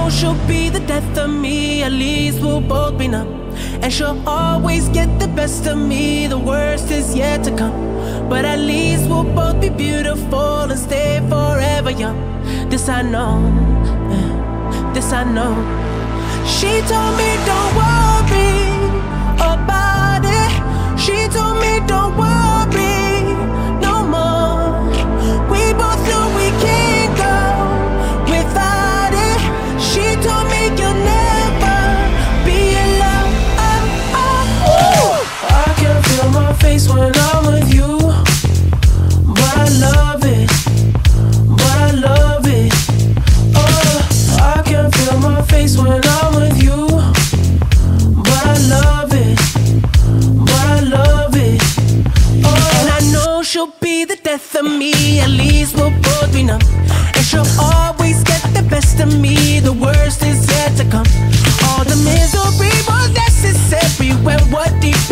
know she'll be the death of me, at least we'll both be numb. And she'll always get the best of me, the worst is yet to come. But at least we'll both be beautiful and stay forever young. This I know, this I know. She told me don't worry about it. She told me don't worry no more. We both know we can't go without it. She told me you'll never be alone. I can feel my face when I'm with you, but I love it, but I love it. I can feel my face when I'm with you, but I love it, but I love it. And I know she'll be the death of me, at least we'll both be numb. And she'll always get the best of me, the worst is yet to come. All the misery was necessary when what deep